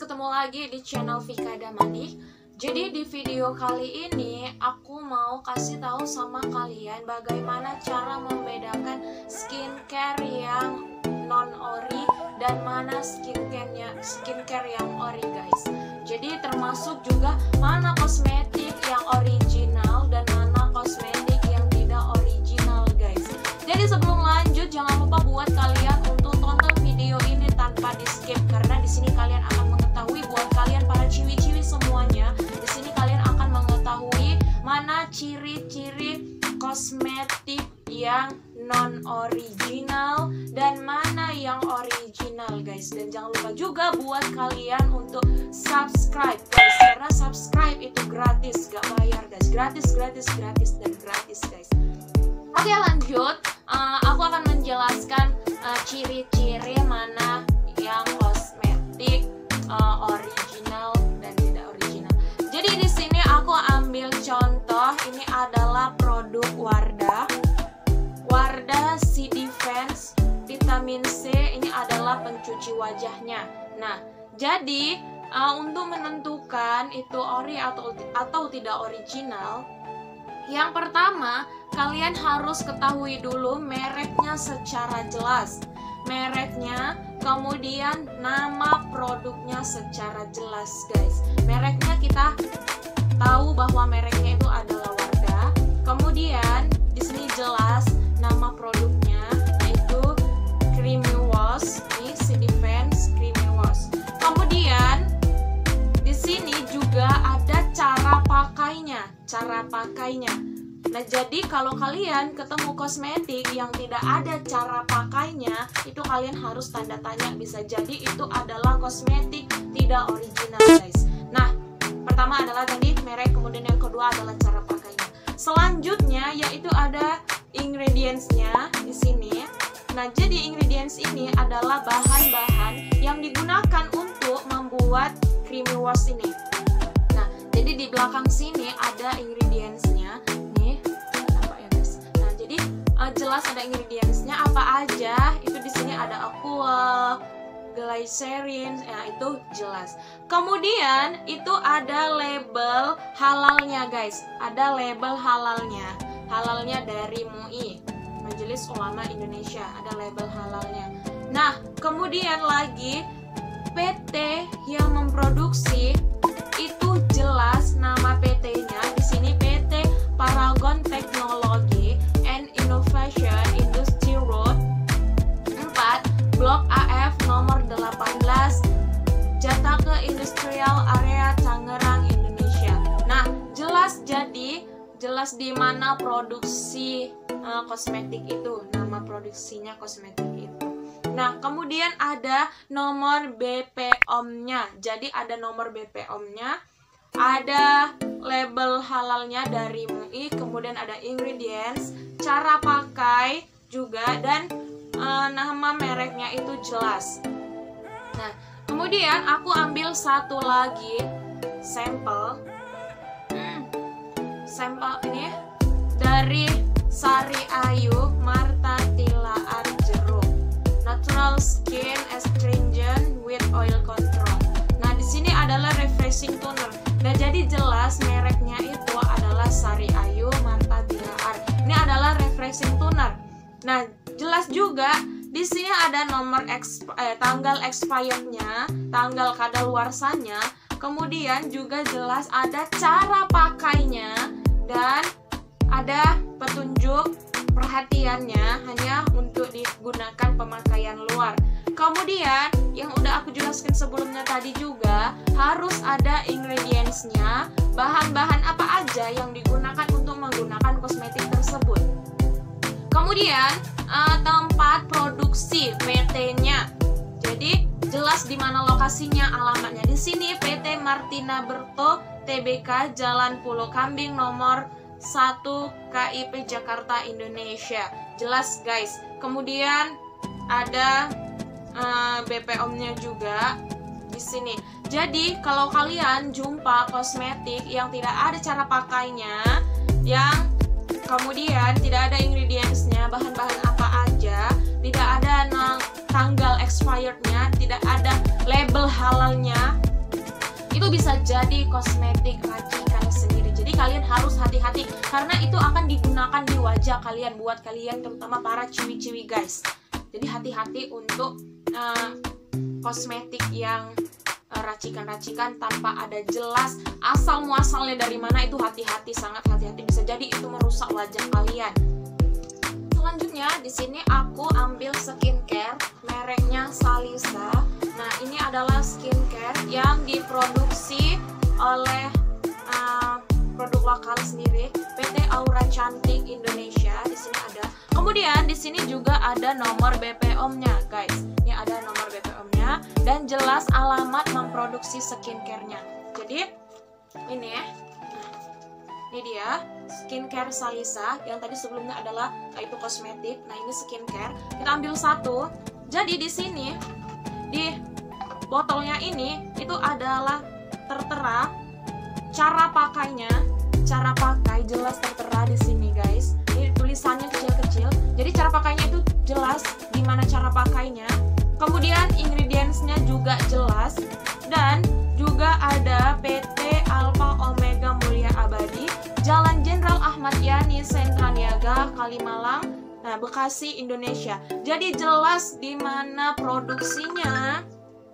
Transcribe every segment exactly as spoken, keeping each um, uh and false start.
ketemu lagi di channel Vika Damani. Jadi di video kali ini aku mau kasih tahu sama kalian bagaimana cara membedakan skincare yang non-ori dan mana skincare-nya skincare yang ori, guys. Jadi termasuk juga mana kosmetik yang original dan mana kosmetik yang tidak original, guys. Jadi sebelum lanjut jangan lupa buat kalian untuk tonton video ini tanpa di skip, karena di sini kalian akan mengetahui, buat kalian para ciwi-ciwi semuanya, di sini kalian akan mengetahui mana ciri-ciri kosmetik yang non-original dan mana yang original, guys. Dan jangan lupa juga buat kalian untuk subscribe, guys, karena subscribe itu gratis, gak bayar, guys. Gratis, gratis, gratis, dan gratis, guys. Oke, lanjut. Uh, aku akan menjelaskan uh, ciri-ciri mana yang kosmetik uh, original dan tidak original. Jadi di sini aku ambil contoh, ini adalah produk Wardah. Wardah C Defense Vitamin C, ini adalah pencuci wajahnya. Nah, jadi uh, untuk menentukan itu ori atau atau tidak original, yang pertama kalian harus ketahui dulu mereknya secara jelas. Mereknya, kemudian nama produknya secara jelas, guys. Mereknya kita tahu bahwa mereknya itu adalah Wardah. Kemudian di sini jelas nama produknya yaitu Creamy Wash, ini C Defense Creamy Wash. Kemudian di sini juga ada cara pakainya, cara pakainya. Nah, jadi kalau kalian ketemu kosmetik yang tidak ada cara pakainya, itu kalian harus tanda tanya, bisa jadi itu adalah kosmetik tidak original, guys. Nah, pertama adalah tadi merek, kemudian yang kedua adalah cara pakainya. Selanjutnya yaitu ada ingredients-nya di sini. Nah, jadi ingredients ini adalah bahan-bahan yang digunakan untuk membuat creamy wash ini. Nah, jadi di belakang sini ada ingredients-nya. Jelas ada ingredients-nya apa aja. Itu di sini ada aqua, glycerin, ya itu jelas. Kemudian itu ada label halalnya, guys. Ada label halalnya. Halalnya dari M U I, Majelis Ulama Indonesia. Ada label halalnya. Nah, kemudian lagi P T yang memproduksi itu jelas nama P T-nya. Di sini P T Paragon Technology and Innovation Industry Road empat Blok A F nomor delapan belas Jataka Industrial Area Tangerang, Indonesia. Nah, jelas, jadi jelas di mana produksi uh, kosmetik itu, nama produksinya kosmetik itu. Nah, kemudian ada nomor B P O M-nya. Jadi ada nomor B P O M-nya, ada label halalnya dari M U I, kemudian ada ingredients, cara pakai juga, dan e, nama mereknya itu jelas. Nah, kemudian aku ambil satu lagi sampel. Hmm, sampel ini dari Sari Ayu Marta Tilaar Jeruk, Natural Skin Astringent with Oil Control. Nah, di sini adalah refreshing toner. Nah, jadi jelas mereknya itu adalah Sari Ayu Marta Tilaar. Ini adalah refreshing toner. Nah, jelas juga di sini ada nomor exp eh, tanggal expirednya, tanggal kadaluarsanya. Kemudian juga jelas ada cara pakainya dan ada petunjuk perhatiannya hanya untuk digunakan pemakaian luar. Kemudian yang udah aku jelaskan sebelumnya tadi juga harus ada ingredients-nya, bahan-bahan apa aja yang digunakan untuk menggunakan kosmetik tersebut. Kemudian uh, tempat produksi P T-nya. Jadi jelas di mana lokasinya, alamatnya. Di sini P T Martina Berto T B K Jalan Pulau Kambing nomor satu K I P Jakarta, Indonesia. Jelas, guys. Kemudian ada uh, B P O M-nya juga di sini. Jadi kalau kalian jumpa kosmetik yang tidak ada cara pakainya, yang kemudian tidak ada ingredients-nya, bahan-bahan apa aja, tidak ada tanggal expirednya, tidak ada label halalnya, bisa jadi kosmetik racikan sendiri. Jadi kalian harus hati-hati karena itu akan digunakan di wajah kalian, buat kalian terutama para ciwi-ciwi guys. Jadi hati-hati untuk uh, kosmetik yang racikan-racikan tanpa ada jelas asal muasalnya dari mana, itu hati-hati, sangat hati-hati, bisa jadi itu merusak wajah kalian. Selanjutnya di sini aku ambil skincare mereknya Salisa. Nah, ini adalah skincare yang diproduksi oleh uh, produk lokal sendiri, P T Aura Cantik Indonesia. Di sini ada. Kemudian di sini juga ada nomor B P O M-nya, guys. Ini ada nomor B P O M-nya dan jelas alamat memproduksi skincare-nya. Jadi ini ya. Ini dia skincare Salisa, yang tadi sebelumnya adalah itu kosmetik. Nah, ini skincare. Kita ambil satu. Jadi di sini di botolnya ini itu adalah tertera cara pakainya. Cara pakai jelas tertera di sini, guys. Ini tulisannya kecil-kecil. Jadi cara pakainya itu jelas gimana cara pakainya. Kemudian ingredients-nya juga jelas, dan juga ada P T Alpha Omega Mulia Abadi, Jalan Jenderal Ahmad Yani, Sentra Niaga, Kalimalang, nah Bekasi, Indonesia. Jadi jelas di mana produksinya.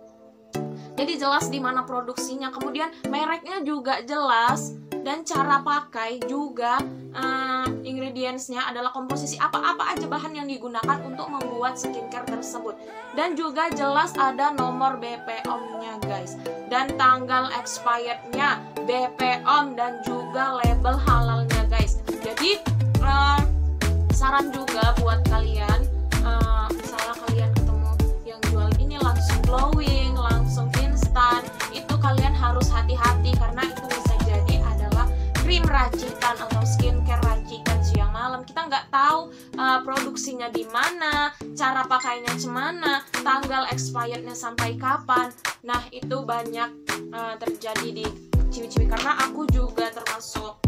Jadi jelas di mana produksinya. Kemudian mereknya juga jelas, dan cara pakai juga uh, ingredients-nya adalah komposisi apa-apa aja bahan yang digunakan untuk membuat skincare tersebut. Dan juga jelas ada nomor B P O M-nya, guys. Dan tanggal expired-nya, B P O M, dan juga label halalnya, guys. Jadi uh, saran juga buat kalian, uh, misalnya kalian ketemu yang jual ini langsung glowing, langsung instan, itu kalian harus hati-hati karena itu bisa jadi adalah krim racikan atau skincare racikan siang malam. Kita nggak tahu uh, produksinya di mana, cara pakainya cemana, tanggal expirednya sampai kapan. Nah, itu banyak uh, terjadi di ciwi-ciwi, karena aku juga termasuk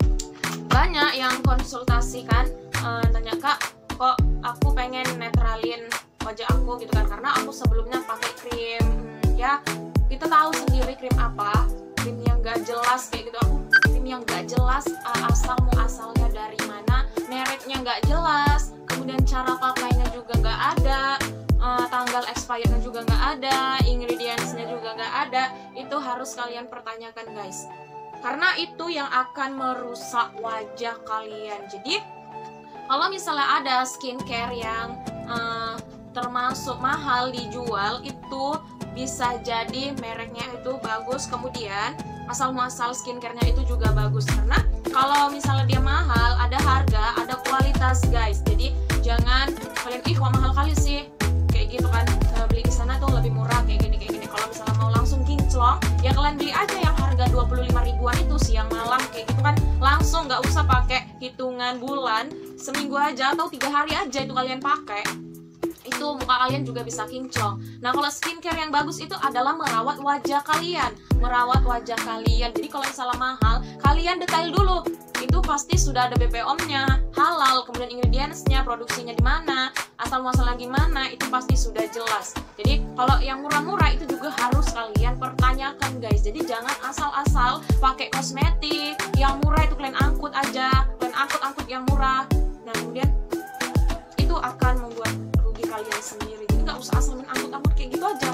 banyak yang konsultasikan, uh, nanya, Kak, kok aku pengen netralin wajah aku gitu kan, karena aku sebelumnya pakai krim, hmm, ya kita tahu sendiri krim apa, krim yang gak jelas kayak gitu. Aku krim yang gak jelas uh, asal muasalnya dari mana, mereknya gak jelas, kemudian cara pakainya juga gak ada, uh, tanggal expirednya juga gak ada, ingredientsnya juga gak ada. Itu harus kalian pertanyakan, guys, karena itu yang akan merusak wajah kalian. Jadi kalau misalnya ada skincare yang uh, termasuk mahal dijual, itu bisa jadi mereknya itu bagus, kemudian asal muasal skincare-nya itu juga bagus. Karena kalau misalnya dia mahal, ada harga, ada kualitas, guys. Jadi jangan kalian, ih kok mahal kali sih, kayak gitu kan, beli di sana tuh lebih murah kayak gini kayak gini. Kalau misalnya mau langsung kinclong, ya kalian beli aja yang harga dua puluh lima ribuan itu siang malam kayak gitu kan, langsung, nggak usah pakai hitungan bulan, seminggu aja atau tiga hari aja itu kalian pakai, itu muka kalian juga bisa kinclong. Nah, kalau skincare yang bagus itu adalah merawat wajah kalian, merawat wajah kalian. Jadi kalau misalnya mahal, kalian detail dulu, itu pasti sudah ada B P O M-nya, halal, kemudian ingredients-nya, produksinya di mana, asal muasalnya gimana, itu pasti sudah jelas. Jadi kalau yang murah-murah itu juga harus kalian pertanyakan, guys. Jadi jangan asal-asal pakai kosmetik yang murah itu kalian angkut aja, kalian angkut-angkut yang murah. Nah, kemudian itu akan membuat kalian sendiri. Jadi nggak usah asal main angkut-angkut kayak gitu aja.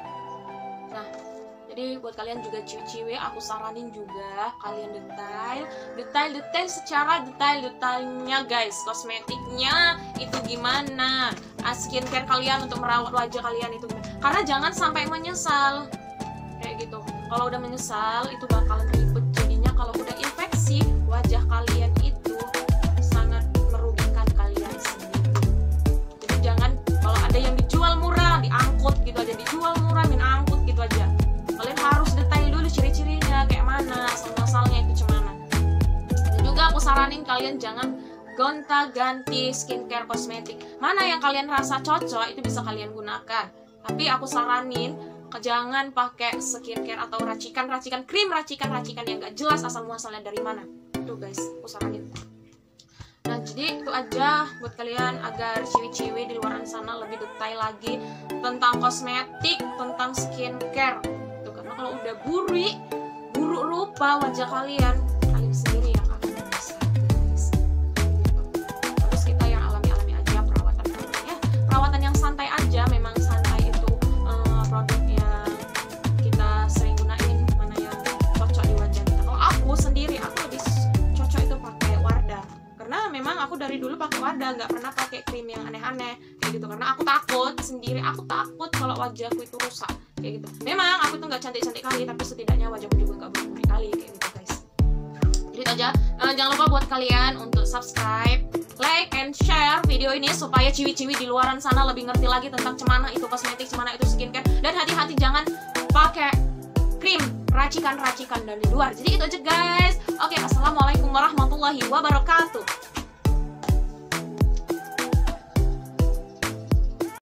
Nah, jadi buat kalian juga ciwi-ciwi, aku saranin juga kalian detail, detail-detail secara detail-detailnya, guys. Kosmetiknya itu gimana, skincare kalian untuk merawat wajah kalian itu gimana. Karena jangan sampai menyesal kayak gitu. Kalau udah menyesal itu bakalan ribet. Jadinya kalau udah infeksi, wajah kalian itu sangat merugikan kalian sendiri. Jadi jangan, kalau ada yang dijual murah diangkut gitu aja, dijual murah main angkut gitu aja. Kalian harus detail dulu ciri-cirinya kayak mana, asal-muasalnya itu cemana. Dan juga aku saranin kalian jangan gonta-ganti skincare kosmetik. Mana yang kalian rasa cocok itu bisa kalian gunakan. Tapi aku saranin jangan pakai skincare atau racikan-racikan, krim racikan-racikan yang gak jelas asal muasalnya dari mana. Itu, guys, aku saranin. Nah, jadi itu aja buat kalian agar ciwi-ciwi di luar sana lebih detail lagi tentang kosmetik, tentang skincare. Tuh kan. Karena kalau udah buri, buruk rupa wajah kalian, kalian sendiri yang akan menyesal, guys. Terus kita yang alami-alami aja perawatan ya, perawatan yang santai aja. Memang santai itu uh, produk yang kita sering gunain, mana yang cocok di wajah kita. Kalau aku sendiri, aku lebih cocok itu pakai Wardah, karena memang aku dari dulu pakai Wardah, nggak pernah pakai krim yang aneh-aneh kayak gitu, karena aku takut sendiri, aku takut kalau wajahku itu rusak kayak gitu. Memang aku tuh nggak cantik-cantik kali, tapi setidaknya wajahku juga nggak buruk kali kayak gitu, guys. Jadi itu aja. Uh, jangan lupa buat kalian untuk subscribe, like, and share video ini supaya ciwi-ciwi di luaran sana lebih ngerti lagi tentang cemana itu kosmetik, cemana itu skincare, dan hati-hati jangan pakai krim racikan-racikan dari luar. Jadi itu aja, guys. Oke, assalamualaikum warahmatullahi wabarakatuh.